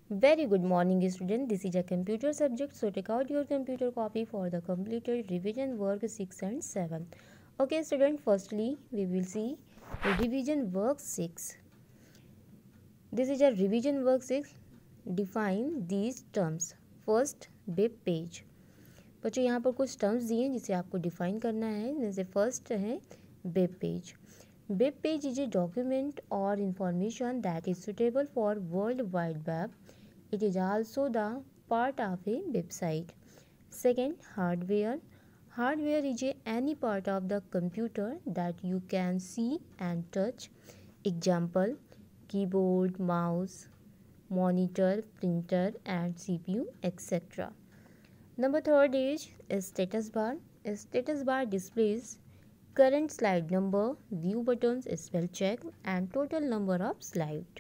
Very good morning, student. This is a computer subject, so take out your computer copy for the completed revision work 6 and 7. Okay, student, firstly, we will see revision work 6. This is a revision work 6. Define these terms. First, web page. बच्चों यहाँ पर कुछ terms दिए हैं जिसे आपको define करना है. जैसे फर्स्ट है web page. Web page is a document or information that is suitable for World Wide Web. It is also the part of a website. Second, hardware. Hardware is any part of the computer that you can see and touch. Example, keyboard, mouse, monitor, printer and CPU, etc. Number third is a status bar. A status bar displays current slide number, view buttons, spell check and total number of slides.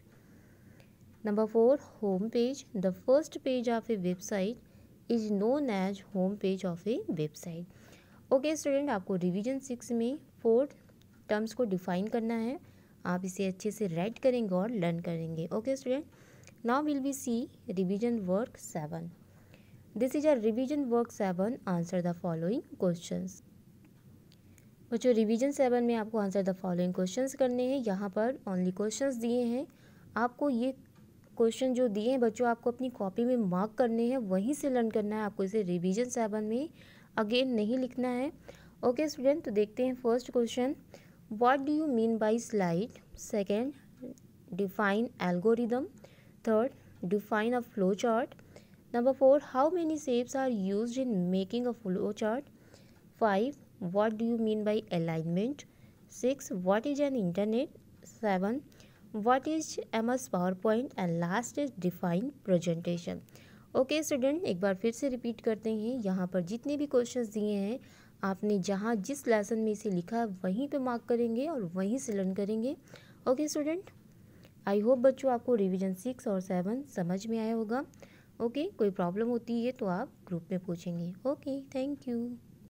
Number 4, home page. The first page of a website is known as home page of a website. Okay student, आपको revision 6 में 4 terms को define करना है. आप इसे अच्छे से right करेंगे और लर्न करेंगे. Okay student, now will be C revision work 7. This is a revision work 7. Answer the following questions. बच्चों रिवीजन 7 में आपको आंसर द फॉलोइंग क्वेश्चंस करने हैं. यहाँ पर ओनली क्वेश्चंस दिए हैं. आपको ये क्वेश्चन जो दिए हैं बच्चों आपको अपनी कॉपी में मार्क करने हैं, वहीं से लर्न करना है. आपको इसे रिवीजन 7 में अगेन नहीं लिखना है. ओके स्टूडेंट, तो देखते हैं first question. What do you mean by slide. Second, define algorithm. Third, define a flow chart. Number 4, how many shapes are used in making a flow chart. 5, what do you mean by alignment. 6, what is an internet. 7, what is MS PowerPoint and last is define presentation. Okay student, एक बार फिर से repeat करते हैं. यहाँ पर जितने भी क्वेश्चंस दिए हैं आपने जहाँ जिस लेसन में इसे लिखा है वहीं पे मार्क करेंगे और वहीं से लर्न करेंगे. ओके स्टूडेंट, आई होप बच्चों आपको रिवीजन 6 और 7 समझ में आया होगा. ओके, कोई प्रॉब्लम होती है तो आप ग्रुप में पूछेंगे. Okay, thank you.